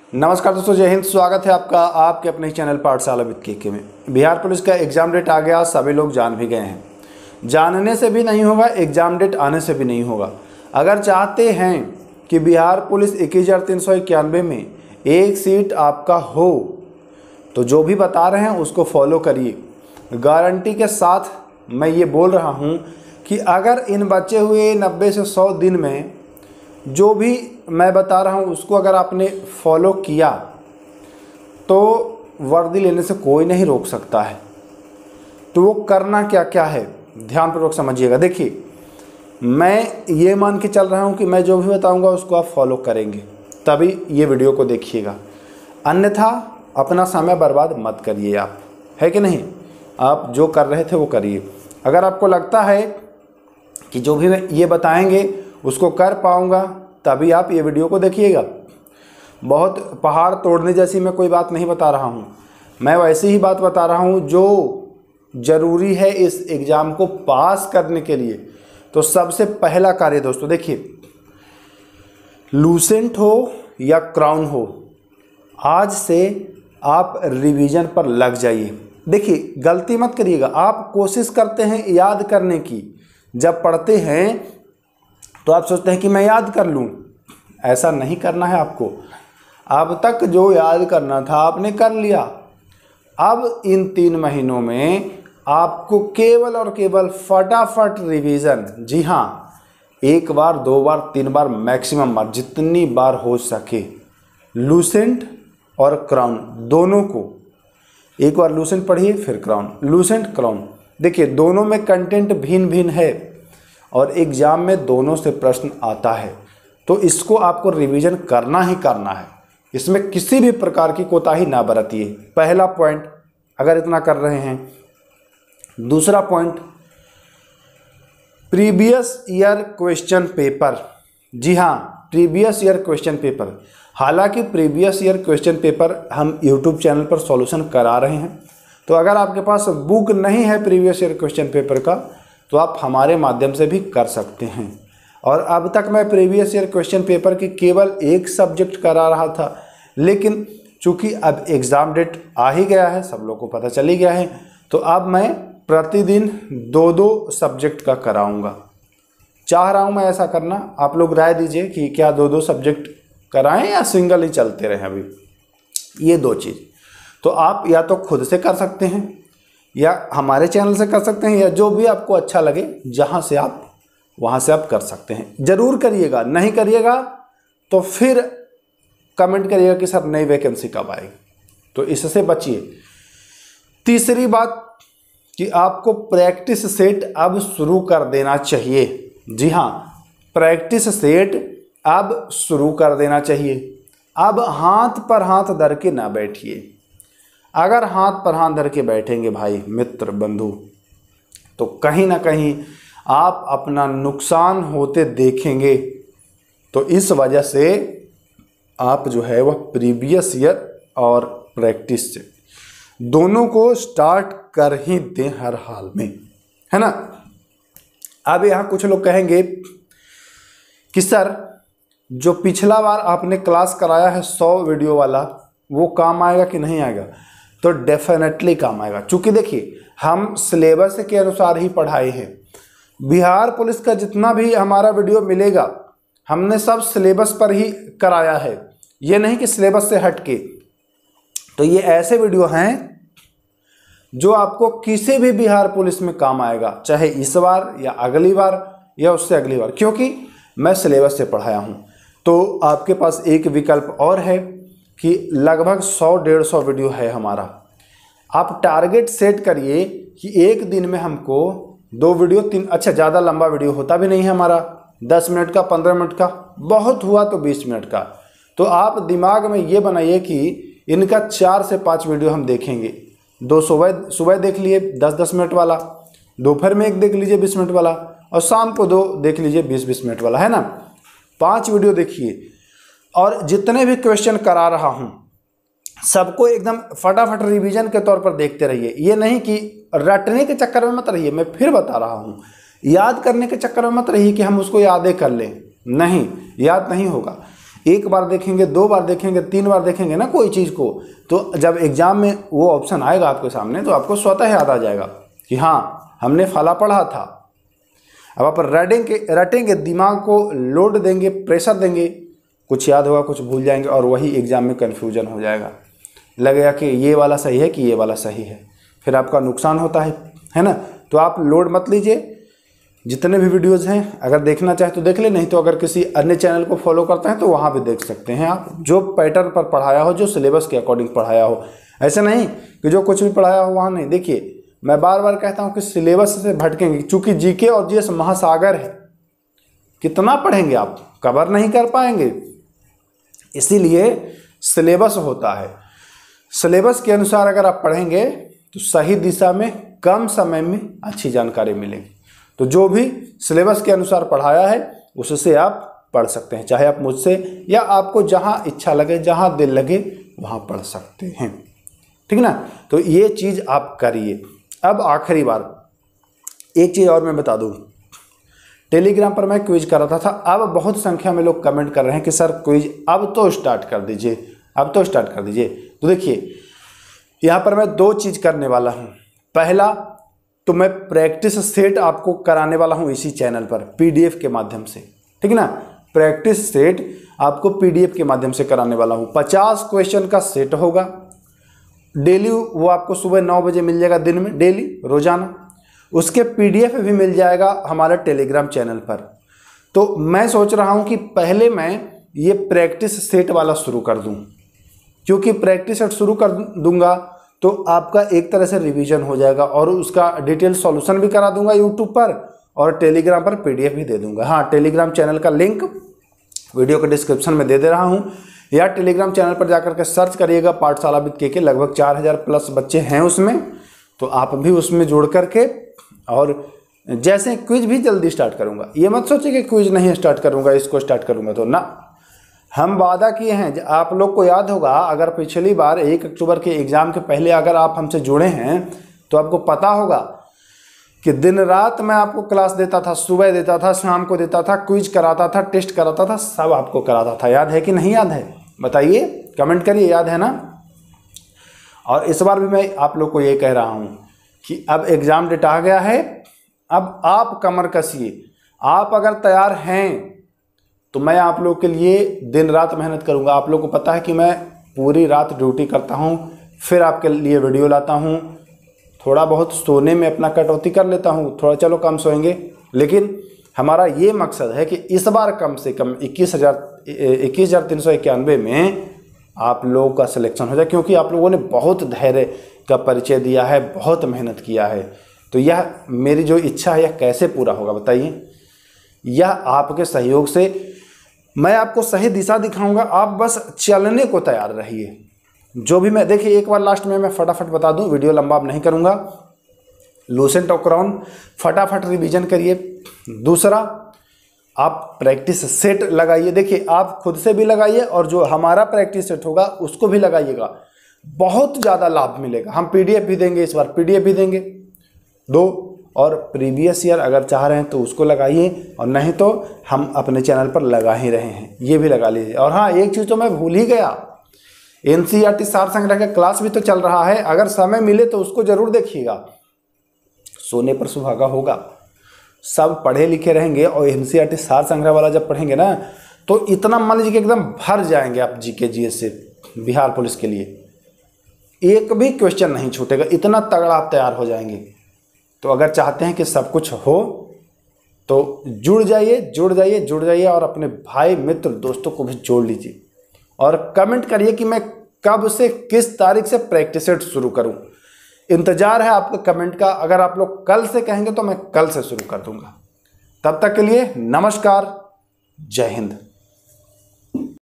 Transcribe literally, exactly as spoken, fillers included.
नमस्कार दोस्तों, जय हिंद। स्वागत है आपका आपके अपने चैनल पाठशाला विद केके में। बिहार पुलिस का एग्ज़ाम डेट आ गया, सभी लोग जान भी गए हैं। जानने से भी नहीं होगा, एग्ज़ाम डेट आने से भी नहीं होगा। अगर चाहते हैं कि बिहार पुलिस इक्कीस हज़ार तीन सौ इक्यानवे में एक सीट आपका हो, तो जो भी बता रहे हैं उसको फॉलो करिए। गारंटी के साथ मैं ये बोल रहा हूँ कि अगर इन बचे हुए नब्बे से सौ दिन में जो भी मैं बता रहा हूँ उसको अगर आपने फॉलो किया तो वर्दी लेने से कोई नहीं रोक सकता है। तो वो करना क्या क्या है, ध्यानपूर्वक समझिएगा। देखिए, मैं ये मान के चल रहा हूँ कि मैं जो भी बताऊँगा उसको आप फॉलो करेंगे, तभी ये वीडियो को देखिएगा। अन्यथा अपना समय बर्बाद मत करिए, आप है कि नहीं। आप जो कर रहे थे वो करिए। अगर आपको लगता है कि जो भी ये बताएंगे उसको कर पाऊँगा, तभी आप ये वीडियो को देखिएगा। बहुत पहाड़ तोड़ने जैसी मैं कोई बात नहीं बता रहा हूँ, मैं वैसी ही बात बता रहा हूँ जो ज़रूरी है इस एग्ज़ाम को पास करने के लिए। तो सबसे पहला कार्य दोस्तों देखिए, लूसेंट हो या क्राउन हो, आज से आप रिवीजन पर लग जाइए। देखिए, गलती मत करिएगा। आप कोशिश करते हैं याद करने की, जब पढ़ते हैं तो आप सोचते हैं कि मैं याद कर लूँ। ऐसा नहीं करना है आपको। अब तक जो याद करना था आपने कर लिया। अब इन तीन महीनों में आपको केवल और केवल फटाफट रिवीजन, जी हाँ, एक बार, दो बार, तीन बार, मैक्सिमम बार, जितनी बार हो सके, लूसेंट और क्राउन दोनों को एक बार लूसेंट पढ़िए, फिर क्राउन, लूसेंट क्राउन। देखिए, दोनों में कंटेंट भिन्न भिन्न है और एग्ज़ाम में दोनों से प्रश्न आता है, तो इसको आपको रिवीजन करना ही करना है। इसमें किसी भी प्रकार की कोताही ना बरतिए। पहला पॉइंट, अगर इतना कर रहे हैं। दूसरा point, previous year question paper. जी हाँ, प्रीवियस ईयर क्वेश्चन पेपर। हालांकि प्रीवियस ईयर क्वेश्चन पेपर हम यूट्यूब चैनल पर सॉल्यूशन करा रहे हैं, तो अगर आपके पास बुक नहीं है प्रीवियस ईयर क्वेश्चन पेपर का, तो आप हमारे माध्यम से भी कर सकते हैं। और अब तक मैं प्रीवियस ईयर क्वेश्चन पेपर की केवल एक सब्जेक्ट करा रहा था, लेकिन चूंकि अब एग्ज़ाम डेट आ ही गया है, सब लोग को पता चल ही गया है, तो अब मैं प्रतिदिन दो दो सब्जेक्ट का कराऊंगा। चाह रहा हूं मैं ऐसा करना। आप लोग राय दीजिए कि क्या दो दो सब्जेक्ट कराएं या सिंगल ही चलते रहें। अभी ये दो चीज़ तो आप या तो खुद से कर सकते हैं या हमारे चैनल से कर सकते हैं, या जो भी आपको अच्छा लगे जहां से आप वहां से आप कर सकते हैं। ज़रूर करिएगा। नहीं करिएगा तो फिर कमेंट करिएगा कि सर नई वैकेंसी कब आएगी, तो इससे बचिए। तीसरी बात कि आपको प्रैक्टिस सेट अब शुरू कर देना चाहिए। जी हाँ, प्रैक्टिस सेट अब शुरू कर देना चाहिए। अब हाथ पर हाथ धर के ना बैठिए। अगर हाथ पर हाथ धर के बैठेंगे भाई, मित्र, बंधु, तो कहीं ना कहीं आप अपना नुकसान होते देखेंगे। तो इस वजह से आप जो है वह प्रीवियस ईयर और प्रैक्टिस से दोनों को स्टार्ट कर ही दें हर हाल में, है ना। अब यहाँ कुछ लोग कहेंगे कि सर जो पिछला बार आपने क्लास कराया है सौ वीडियो वाला, वो काम आएगा कि नहीं आएगा। तो डेफिनेटली काम आएगा, क्योंकि देखिए हम सिलेबस के अनुसार ही पढ़ाए हैं। बिहार पुलिस का जितना भी हमारा वीडियो मिलेगा, हमने सब सिलेबस पर ही कराया है, ये नहीं कि सिलेबस से हट के। तो ये ऐसे वीडियो हैं जो आपको किसी भी बिहार पुलिस में काम आएगा, चाहे इस बार या अगली बार या उससे अगली बार, क्योंकि मैं सिलेबस से पढ़ाया हूँ। तो आपके पास एक विकल्प और है कि लगभग सौ डेढ़ सौ वीडियो है हमारा। आप टारगेट सेट करिए कि एक दिन में हमको दो वीडियो, तीन, अच्छा ज़्यादा लंबा वीडियो होता भी नहीं है हमारा, दस मिनट का, पंद्रह मिनट का, बहुत हुआ तो बीस मिनट का। तो आप दिमाग में ये बनाइए कि इनका चार से पाँच वीडियो हम देखेंगे। दो सुबह सुबह देख लिए दस दस मिनट वाला, दोपहर में एक देख लीजिए बीस मिनट वाला, और शाम को दो देख लीजिए बीस बीस मिनट वाला, है ना। पाँच वीडियो देखिए, और जितने भी क्वेश्चन करा रहा हूँ सबको एकदम फटाफट रिवीजन के तौर पर देखते रहिए। ये नहीं कि रटने के चक्कर में मत रहिए। मैं फिर बता रहा हूँ, याद करने के चक्कर में मत रहिए कि हम उसको यादें कर लें। नहीं, याद नहीं होगा। एक बार देखेंगे, दो बार देखेंगे, तीन बार देखेंगे ना कोई चीज़ को, तो जब एग्जाम में वो ऑप्शन आएगा आपके सामने तो आपको स्वतः याद आ जाएगा कि हाँ हमने फला पढ़ा था। अब आप रटेंगे रटेंगे दिमाग को लोड देंगे, प्रेशर देंगे, कुछ याद होगा कुछ भूल जाएंगे और वही एग्जाम में कन्फ्यूजन हो जाएगा, लगेगा कि ये वाला सही है कि ये वाला सही है, फिर आपका नुकसान होता है, है ना। तो आप लोड मत लीजिए, जितने भी वीडियोज़ हैं अगर देखना चाहे तो देख ले, नहीं तो अगर किसी अन्य चैनल को फॉलो करते हैं तो वहाँ भी देख सकते हैं आप, जो पैटर्न पर पढ़ाया हो, जो सिलेबस के अकॉर्डिंग पढ़ाया हो। ऐसे नहीं कि जो कुछ भी पढ़ाया हो वहाँ नहीं। देखिए मैं बार बार कहता हूँ कि सिलेबस से भटकेंगे, चूँकि जीके और जीएस महासागर है, कितना पढ़ेंगे आप, कवर नहीं कर पाएंगे। इसीलिए सिलेबस होता है, सिलेबस के अनुसार अगर आप पढ़ेंगे तो सही दिशा में कम समय में अच्छी जानकारी मिलेगी। तो जो भी सिलेबस के अनुसार पढ़ाया है उससे आप पढ़ सकते हैं, चाहे आप मुझसे या आपको जहां इच्छा लगे, जहां दिल लगे वहां पढ़ सकते हैं, ठीक ना। तो ये चीज़ आप करिए। अब आखिरी बार एक चीज़ और मैं बता दूं, टेलीग्राम पर मैं क्विज कर रहा था, अब बहुत संख्या में लोग कमेंट कर रहे हैं कि सर क्विज अब तो स्टार्ट कर दीजिए, अब तो स्टार्ट कर दीजिए। तो देखिए यहाँ पर मैं दो चीज़ करने वाला हूँ। पहला तो मैं प्रैक्टिस सेट आपको कराने वाला हूँ इसी चैनल पर पीडीएफ के माध्यम से, ठीक ना। प्रैक्टिस सेट आपको पीडीएफ के माध्यम से कराने वाला हूँ। पचास क्वेश्चन का सेट होगा डेली, वो आपको सुबह नौ बजे मिल जाएगा, दिन में डेली रोजाना। उसके पीडीएफ भी मिल जाएगा हमारे टेलीग्राम चैनल पर। तो मैं सोच रहा हूँ कि पहले मैं ये प्रैक्टिस सेट वाला शुरू कर दूँ, क्योंकि प्रैक्टिस सेट शुरू कर दूंगा तो आपका एक तरह से रिवीजन हो जाएगा और उसका डिटेल सॉल्यूशन भी करा दूंगा यूट्यूब पर और टेलीग्राम पर पीडीएफ भी दे दूंगा। हाँ, टेलीग्राम चैनल का लिंक वीडियो के डिस्क्रिप्शन में दे दे रहा हूँ, या टेलीग्राम चैनल पर जाकर के सर्च करिएगा पाठशाला विद के के। लगभग चार हज़ार प्लस बच्चे हैं उसमें, तो आप भी उसमें जोड़ करके, और जैसे क्विज भी जल्दी स्टार्ट करूँगा। ये मत सोचिए कि क्विज नहीं स्टार्ट करूँगा, इसको स्टार्ट करूँगा तो ना, हम वादा किए हैं। आप लोग को याद होगा, अगर पिछली बार एक अक्टूबर के एग्ज़ाम के पहले अगर आप हमसे जुड़े हैं तो आपको पता होगा कि दिन रात मैं आपको क्लास देता था, सुबह देता था, शाम को देता था, क्विज कराता था, टेस्ट कराता था, सब आपको कराता था। याद है कि नहीं याद है? बताइए, कमेंट करिए, याद है ना। और इस बार भी मैं आप लोग को ये कह रहा हूँ कि अब एग्ज़ाम डेट आ गया है, अब आप कमर कसिए। आप अगर तैयार हैं तो मैं आप लोग के लिए दिन रात मेहनत करूंगा। आप लोग को पता है कि मैं पूरी रात ड्यूटी करता हूं, फिर आपके लिए वीडियो लाता हूं। थोड़ा बहुत सोने में अपना कटौती कर लेता हूं, थोड़ा चलो कम सोएंगे, लेकिन हमारा ये मकसद है कि इस बार कम से कम इक्कीस हज़ार इक्कीस हज़ार तीन सौ इक्यानवे में आप लोगों का सिलेक्शन हो जाए, क्योंकि आप लोगों ने बहुत धैर्य का परिचय दिया है, बहुत मेहनत किया है। तो यह मेरी जो इच्छा है यह कैसे पूरा होगा बताइए? यह आपके सहयोग से मैं आपको सही दिशा दिखाऊंगा, आप बस चलने को तैयार रहिए। जो भी मैं, देखिए एक बार लास्ट में मैं फटाफट बता दूं, वीडियो लंबा अब नहीं करूंगा। लूसेंट और क्राउन फटाफट रिवीजन करिए। दूसरा, आप प्रैक्टिस सेट लगाइए। देखिए आप खुद से भी लगाइए और जो हमारा प्रैक्टिस सेट होगा उसको भी लगाइएगा, बहुत ज़्यादा लाभ मिलेगा। हम पीडीएफ भी देंगे, इस बार पीडीएफ भी देंगे दो, और प्रीवियस ईयर अगर चाह रहे हैं तो उसको लगाइए, और नहीं तो हम अपने चैनल पर लगा ही रहे हैं, ये भी लगा लीजिए। और हाँ, एक चीज़ तो मैं भूल ही गया, एनसीईआरटी सार संग्रह का क्लास भी तो चल रहा है, अगर समय मिले तो उसको जरूर देखिएगा। सोने पर सुहागा होगा, सब पढ़े लिखे रहेंगे और एनसीईआरटी सार संग्रह वाला जब पढ़ेंगे ना तो इतना मान लीजिए कि एकदम भर जाएंगे आप जीके जीएस से बिहार पुलिस के लिए, एक भी क्वेश्चन नहीं छूटेगा, इतना तगड़ा आप तैयार हो जाएंगे। तो अगर चाहते हैं कि सब कुछ हो तो जुड़ जाइए जुड़ जाइए जुड़ जाइए और अपने भाई मित्र दोस्तों को भी जोड़ लीजिए, और कमेंट करिए कि मैं कब से किस तारीख से प्रैक्टिस सेट शुरू करूं। इंतजार है आपके कमेंट का। अगर आप लोग कल से कहेंगे तो मैं कल से शुरू कर दूंगा। तब तक के लिए नमस्कार, जय हिंद।